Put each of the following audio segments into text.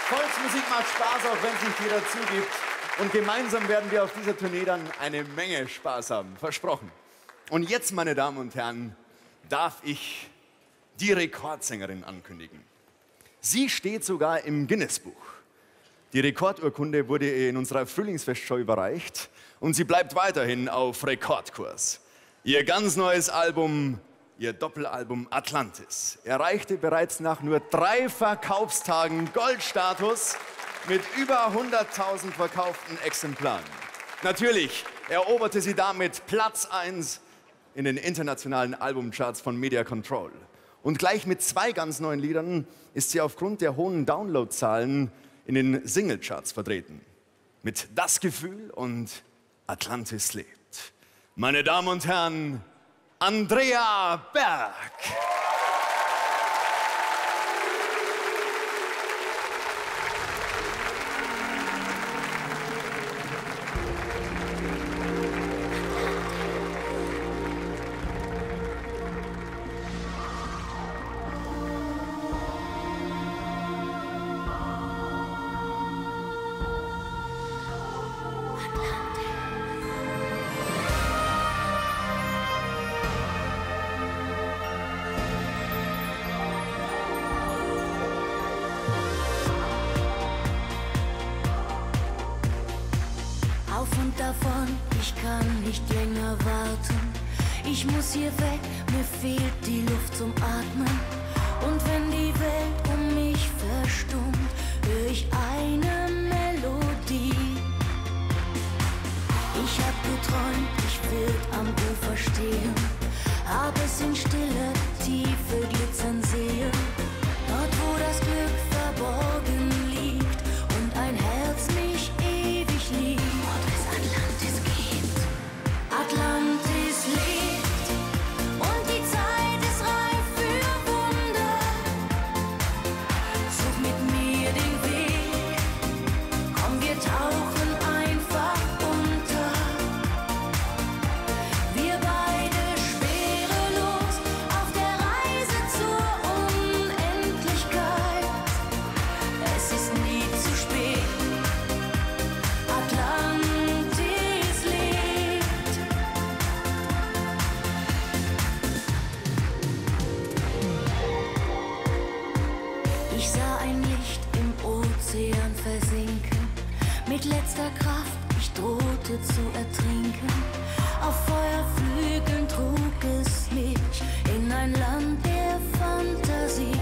Volksmusik macht Spaß, auch wenn es nicht jeder zugibt. Und gemeinsam werden wir auf dieser Tournee dann eine Menge Spaß haben. Versprochen. Und jetzt, meine Damen und Herren, darf ich die Rekordsängerin ankündigen. Sie steht sogar im Guinness-Buch. Die Rekordurkunde wurde in unserer Frühlingsfestshow überreicht und sie bleibt weiterhin auf Rekordkurs. Ihr ganz neues Album, ihr Doppelalbum Atlantis, erreichte bereits nach nur 3 Verkaufstagen Goldstatus mit über 100.000 verkauften Exemplaren. Natürlich eroberte sie damit Platz 1 in den internationalen Albumcharts von Media Control. Und gleich mit 2 ganz neuen Liedern ist sie aufgrund der hohen Downloadzahlen in den Singlecharts vertreten. Mit Das Gefühl und Atlantis lebt. Meine Damen und Herren, Andrea Berg. Auf und davon, ich kann nicht länger warten. Ich muss hier weg, mir fehlt die Luft zum Atmen. Und wenn die Welt um mich verstummt, höre ich eine Melodie. Ich hab geträumt, ich würd am Ufer stehen, hab es in Stille, Tiefe glitzern sehen. Dort, wo das Glück verborgen liegt und ein Herz mich ewig liebt. Atlantis gibt, Atlantis lebt und die Zeit ist reif für Wunder. Such mit mir den Weg, komm, wir tauchen einfach unter. Wir beide schwerelos auf der Reise zur Unendlichkeit. Es ist nie zu spät. Atlantis lebt. Ich sah ein Licht im Ozean versinken. Mit letzter Kraft, ich drohte zu ertrinken. Auf Feuerflügeln trug es mich in ein Land der Fantasie.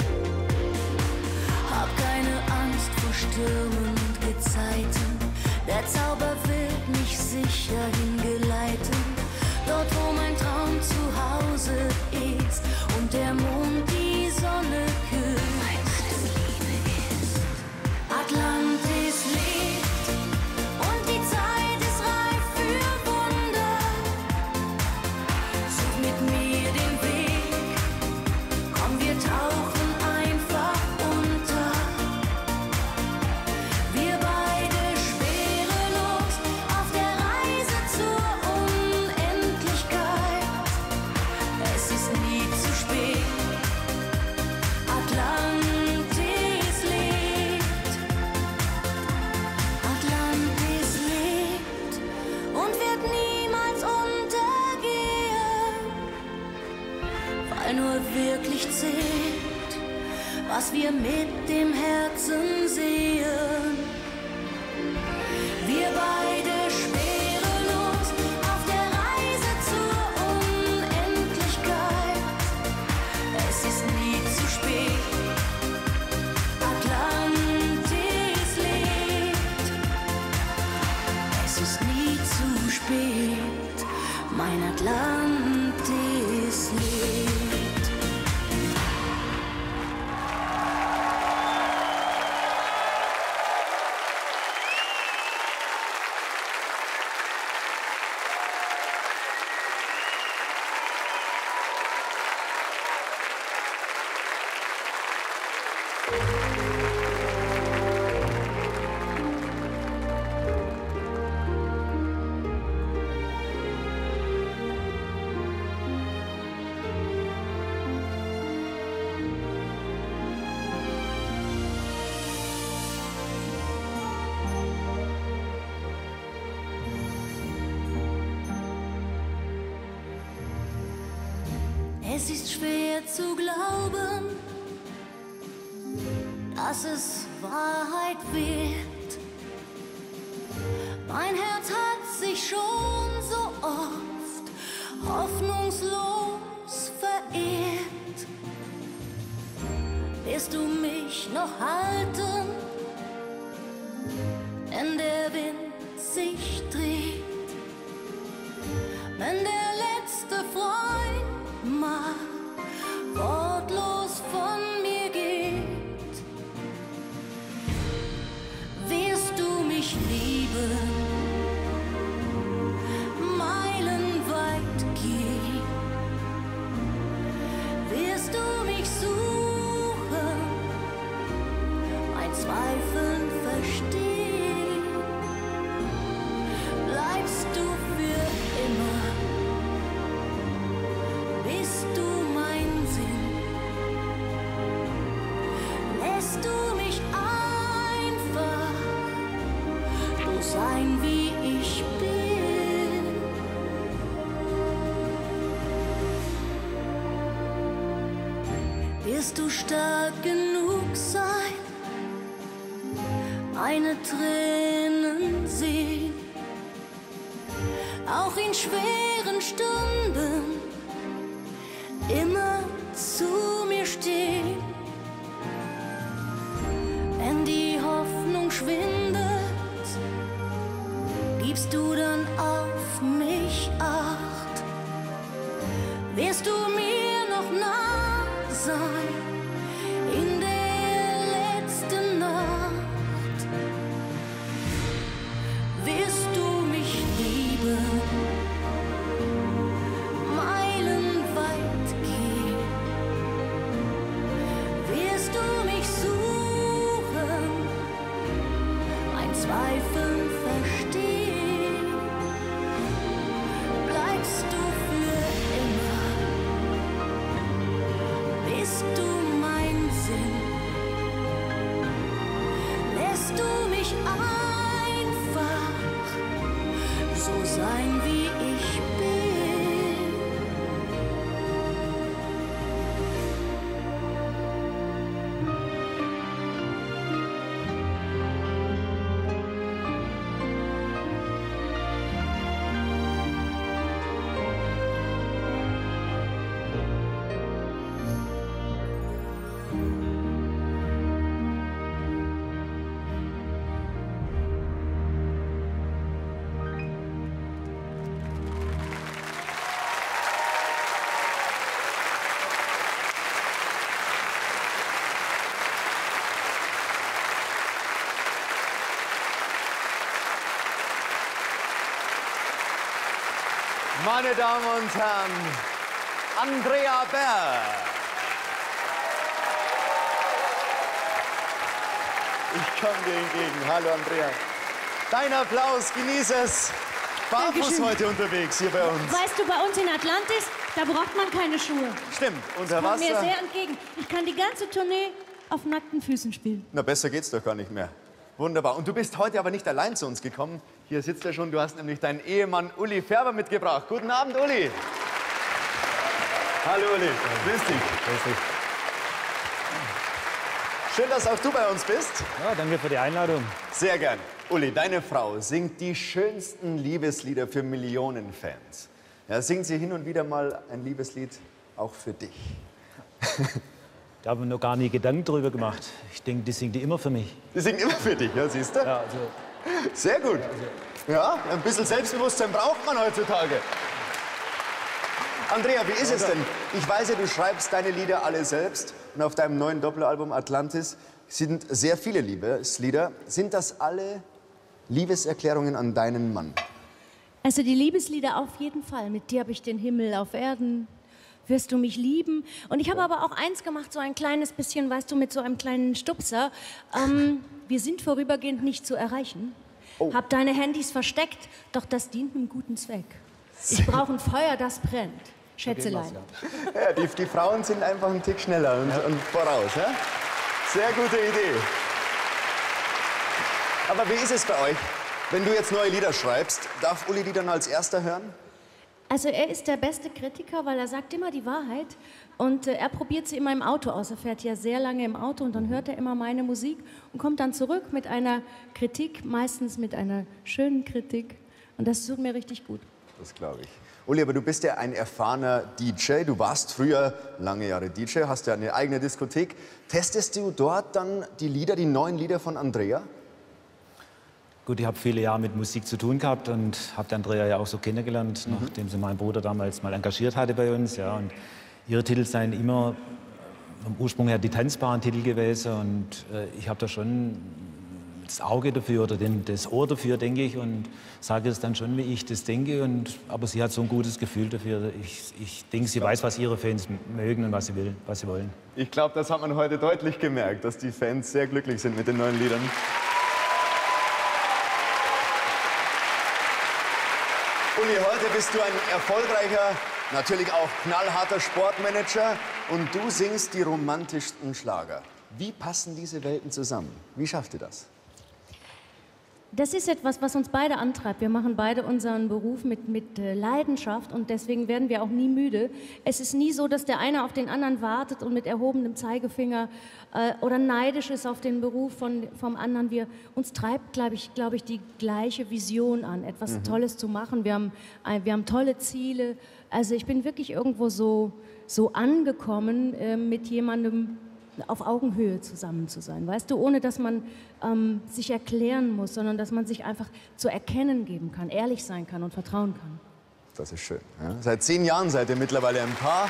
Hab keine Angst vor Stürmen und Gezeiten. Der Zauber wird mich sicher hingeleiten. Dort, wo mein Traum zu Hause ist und der Mond die Sonne küsst. Atlantis lebt und die Zeit ist reif für Wunder. Such mit mir den Weg, komm, wir tauchen einfach unter. Wir beide schwerelos auf der Reise zur Unendlichkeit. Es ist nie zu spät. Atlantis lebt. Atlantis lebt und wird niemals untergehen, weil nur wirklich zählt, was wir mit dem Herzen sehen. Wir beide schwerelos auf der Reise zur Unendlichkeit. Es ist nie zu spät. Atlantis lebt. Es ist nie zu spät. Mein Atlantis lebt. Es ist schwer zu glauben, dass es Wahrheit wird. Mein Herz hat sich schon so oft hoffnungslos verehrt. Wirst du mich noch halten, wenn der Wind sich dreht? Wenn der letzte Freund mal wortlos von mir geht, wirst du mich lieben, meilenweit gehen, wirst du mich suchen, mein Zweifeln verstehen, bleibst du für immer, bist du mein Sinn, lässt du mich einfach so sein, wie ich bin. Wirst du stark genug sein, meine Tränen sehen, auch in schweren Stunden immer zu mir stehen. Wenn die Hoffnung schwindet, gibst du dann auf mich Acht? Wirst du mir noch nah sein in der letzten Nacht? Wirst du mich lieben, meilenweit gehen? Wirst du mich suchen, mein Zweifeln verstehen? Bleibst du für immer, bist du mein Sinn, lässt du mich einfach so sein, wie ich bin. Meine Damen und Herren, Andrea Berg. Ich komme dir entgegen. Hallo Andrea. Dein Applaus, genieße es. Barfuß Dankeschön. heute unterwegs hier bei uns. Weißt du, bei uns in Atlantis, da braucht man keine Schuhe. Stimmt, unter Kommt mir Wasser. sehr entgegen. Ich kann die ganze Tournee auf nackten Füßen spielen. Na, besser geht's doch gar nicht mehr. Wunderbar. Und du bist heute aber nicht allein zu uns gekommen. Hier sitzt er schon. Du hast nämlich deinen Ehemann Uli Färber mitgebracht. Guten Abend, Uli. Hallo, Uli. Grüß dich. Grüß dich. Schön, dass auch du bei uns bist. Ja, danke für die Einladung. Sehr gern. Uli, deine Frau singt die schönsten Liebeslieder für Millionen Fans. Ja, singt sie hin und wieder mal ein Liebeslied auch für dich? Da habe ich mir noch gar nie Gedanken drüber gemacht. Ich denke, die singt die immer für mich. Die singt immer für dich, ja, siehst du? Ja, also, Sehr gut. Ja, ein bisschen Selbstbewusstsein braucht man heutzutage. Andrea, wie ist es denn? Ich weiß ja, du schreibst deine Lieder alle selbst. Und auf deinem neuen Doppelalbum Atlantis sind sehr viele Liebeslieder. Sind das alle Liebeserklärungen an deinen Mann? Also die Liebeslieder auf jeden Fall. Mit dir habe ich den Himmel auf Erden. Wirst du mich lieben? Und ich habe aber auch eins gemacht, so ein kleines bisschen, weißt du, mit so einem kleinen Stupser. Wir sind vorübergehend nicht zu erreichen. Hab deine Handys versteckt, doch das dient einem guten Zweck. Ich brauche ein Feuer, das brennt. Schätzelein. Ja, die Frauen sind einfach einen Tick schneller und voraus. Ja? Sehr gute Idee. Aber wie ist es bei euch? Wenn du jetzt neue Lieder schreibst, darf Uli die dann als erster hören? Also er ist der beste Kritiker, weil er sagt immer die Wahrheit und er probiert sie immer im Auto aus. Er fährt ja sehr lange im Auto und dann hört er immer meine Musik und kommt dann zurück mit einer Kritik, meistens mit einer schönen Kritik und das tut mir richtig gut. Das glaube ich. Uli, aber du bist ja ein erfahrener DJ. Du warst früher lange Jahre DJ, hast ja eine eigene Diskothek. Testest du dort dann die neuen Lieder von Andrea? Gut, ich habe viele Jahre mit Musik zu tun gehabt und habe Andrea ja auch so kennengelernt, nachdem sie meinen Bruder damals mal engagiert hatte bei uns. Ja, und ihre Titel seien immer vom Ursprung her die tanzbaren Titel gewesen und ich habe da schon das Auge dafür oder das Ohr dafür, denke ich, und sage es dann schon, wie ich das denke. Aber sie hat so ein gutes Gefühl dafür. Ich denke, sie weiß, was ihre Fans mögen und was sie wollen. Ich glaube, das hat man heute deutlich gemerkt, dass die Fans sehr glücklich sind mit den neuen Liedern. Uli, heute bist du ein erfolgreicher, natürlich auch knallharter Sportmanager und du singst die romantischsten Schlager. Wie passen diese Welten zusammen? Wie schafft ihr das? Das ist etwas, was uns beide antreibt. Wir machen beide unseren Beruf mit Leidenschaft und deswegen werden wir auch nie müde. Es ist nie so, dass der eine auf den anderen wartet und mit erhobenem Zeigefinger oder neidisch ist auf den Beruf vom anderen. Uns treibt, glaube ich, die gleiche Vision an, etwas Tolles zu machen. Wir haben tolle Ziele. Also ich bin wirklich irgendwo so angekommen, mit jemandem auf Augenhöhe zusammen zu sein, weißt du, ohne dass man sich erklären muss, sondern dass man sich einfach zu erkennen geben kann, ehrlich sein kann und vertrauen kann. Das ist schön. Ja? Seit 10 Jahren seid ihr mittlerweile ein Paar.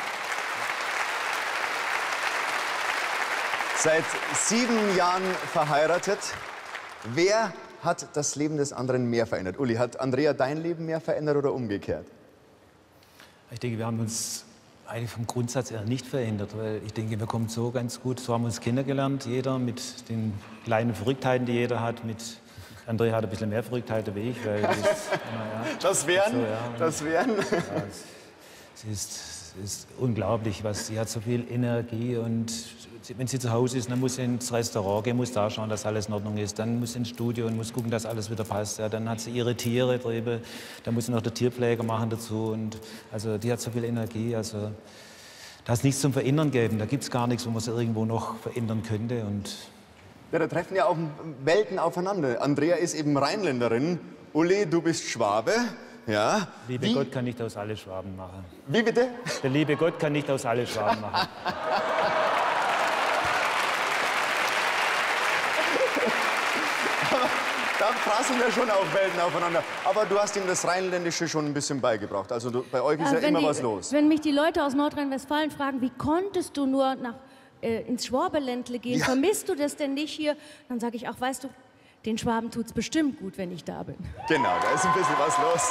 Seit 7 Jahren verheiratet. Wer hat das Leben des anderen mehr verändert? Uli, hat Andrea dein Leben mehr verändert oder umgekehrt? Ich denke, wir haben uns eigentlich vom Grundsatz her nicht verändert, weil ich denke, wir kommen so ganz gut, so haben wir uns kennengelernt, jeder mit den kleinen Verrücktheiten, die jeder hat. Andrea hat ein bisschen mehr Verrücktheiten wie ich, weil das wären? Ja, es ist unglaublich, sie hat so viel Energie und wenn sie zu Hause ist, dann muss sie ins Restaurant gehen, muss da schauen, dass alles in Ordnung ist, dann muss sie ins Studio und muss gucken, dass alles wieder passt. Ja, dann hat sie ihre Tiere drüben, dann muss sie noch den Tierpfleger machen dazu und also die hat so viel Energie, also da ist nichts zum Verändern geben, da gibt es gar nichts, wo man sie irgendwo noch verändern könnte und ja, da treffen ja auch Welten aufeinander. Andrea ist eben Rheinländerin, Uli, du bist Schwabe. Ja. Liebe Gott kann nicht aus alle Schwaben machen. Wie bitte? Der liebe Gott kann nicht aus alle Schwaben machen. Da prasseln ja schon auch Welten aufeinander. Aber du hast ihm das Rheinländische schon ein bisschen beigebracht. Also bei euch ist ja immer was los. Wenn mich die Leute aus Nordrhein-Westfalen fragen, wie konntest du nur ins Schwabeländle gehen, ja. Vermisst du das denn nicht hier? Dann sage ich auch, weißt du, den Schwaben tut's bestimmt gut, wenn ich da bin. Genau, da ist ein bisschen was los.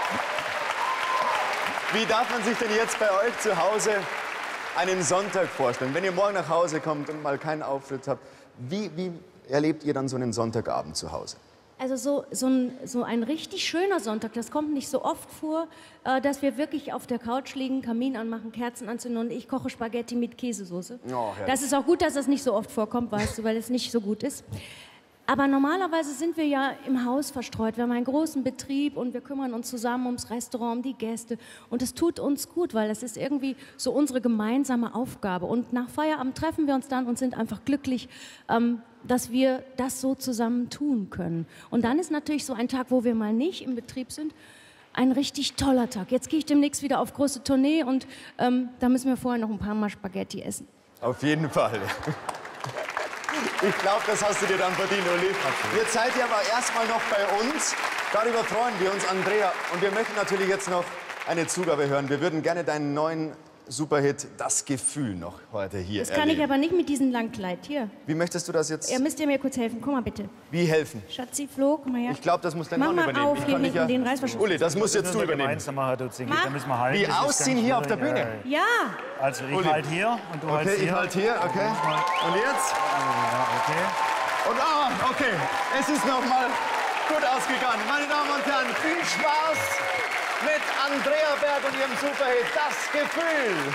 Wie darf man sich denn jetzt bei euch zu Hause einen Sonntag vorstellen? Wenn ihr morgen nach Hause kommt und mal keinen Auftritt habt, wie erlebt ihr dann so einen Sonntagabend zu Hause? Also so ein richtig schöner Sonntag, das kommt nicht so oft vor, dass wir wirklich auf der Couch liegen, Kamin anmachen, Kerzen anzünden und ich koche Spaghetti mit Käsesoße. Oh, das ist auch gut, dass das nicht so oft vorkommt, weißt du, weil es nicht so gut ist. Aber normalerweise sind wir ja im Haus verstreut. Wir haben einen großen Betrieb und wir kümmern uns zusammen ums Restaurant, um die Gäste. Und es tut uns gut, weil es ist irgendwie so unsere gemeinsame Aufgabe. Und nach Feierabend treffen wir uns dann und sind einfach glücklich, dass wir das so zusammen tun können. Und dann ist natürlich so ein Tag, wo wir mal nicht im Betrieb sind, ein richtig toller Tag. Jetzt gehe ich demnächst wieder auf große Tournee und da müssen wir vorher noch ein paar Mal Spaghetti essen. Auf jeden Fall. Ich glaube, das hast du dir dann verdient, Uli. Jetzt seid ihr aber erstmal noch bei uns. Darüber freuen wir uns, Andrea. Und wir möchten natürlich jetzt noch eine Zugabe hören. Wir würden gerne deinen neuen Superhit Das Gefühl noch heute hier Das kann ich aber nicht mit diesem Langkleid. Hier. Wie möchtest du das jetzt? Ihr müsst mir kurz helfen. Komm mal bitte. Wie helfen? Schatzi, Flo, komm mal her. Ich glaube, das muss dein Mann Mann übernehmen. Mach mal auf, hier den Reißverschluss. Uli, das musst jetzt du übernehmen. Wie ausziehen hier auf der Bühne? Ja. Also ich halt hier und du halt hier. Okay, ich halt hier, okay. Und jetzt? Ja, okay. Und okay. Es ist noch mal gut ausgegangen. Meine Damen und Herren, viel Spaß mit Andrea Berg und ihrem Superhit Das Gefühl.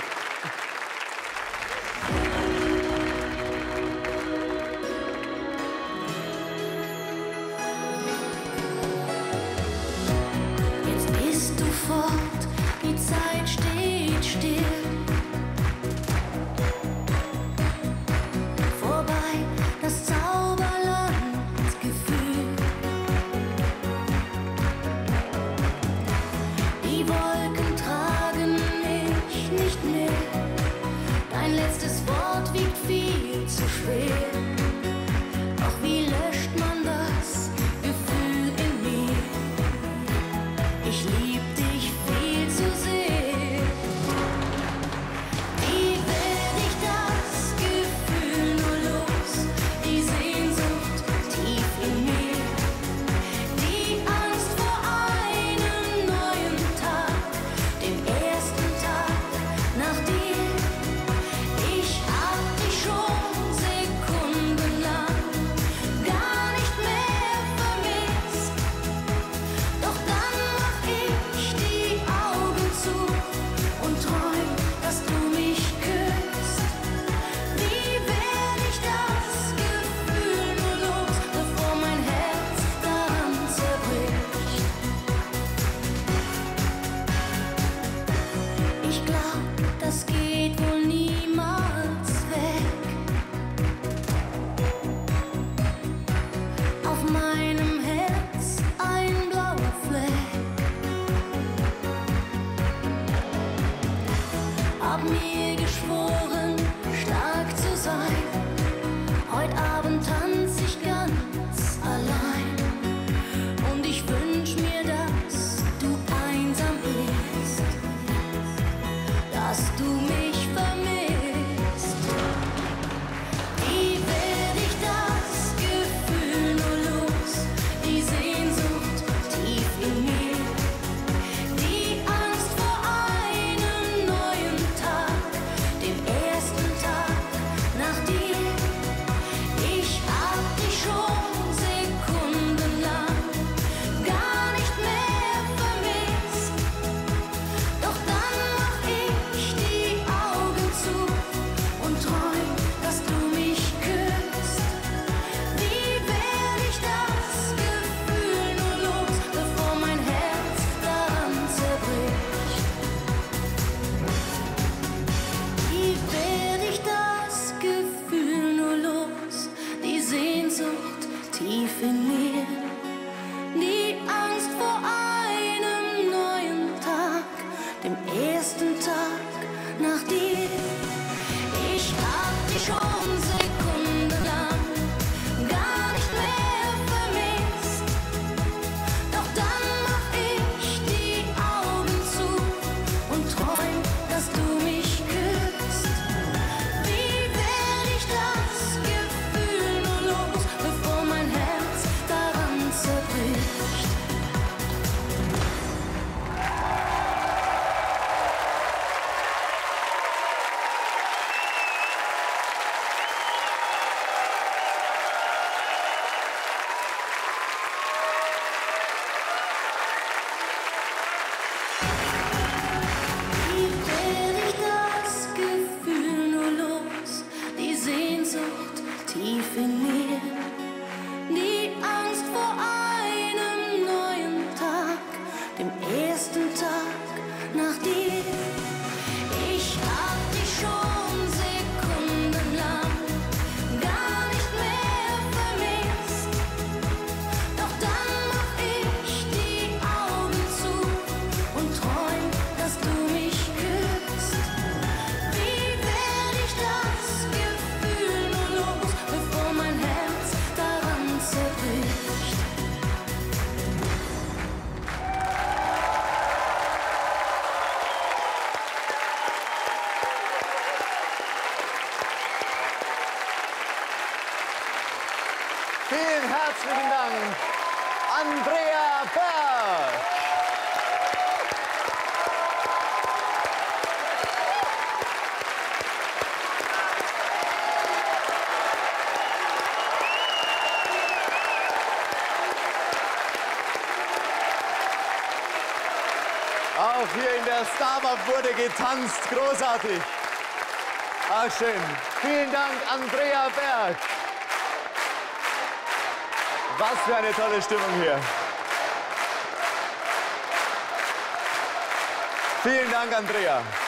tief in mir. Die Angst vor einem neuen Tag, dem ersten Tag nach dir. Ich hab dich schon sekundenlang gar nicht mehr vermisst. Doch dann mach ich die Augen zu und träum, dass du mich küsst. Wie werd ich das Gefühl nur los, bevor mein Herz daran zerbricht? Wie werd ich das Gefühl nur los, die Sehnsucht tief in mir, die Angst vor einem neuen Tag, dem ersten Tag nach dir. Ich hab dich schon sekundenlang gar nicht mehr vermisst. Doch dann mach ich die Augen zu und träum, dass du mich küsst. Wie werd ich das Gefühl nur los, bevor mein Herz daran zerbricht? Vielen herzlichen Dank, Andrea Berg. Auch hier in der Starbup wurde getanzt, großartig. Ach schön. Vielen Dank, Andrea Berg. Was für eine tolle Stimmung hier. Vielen Dank, Andrea.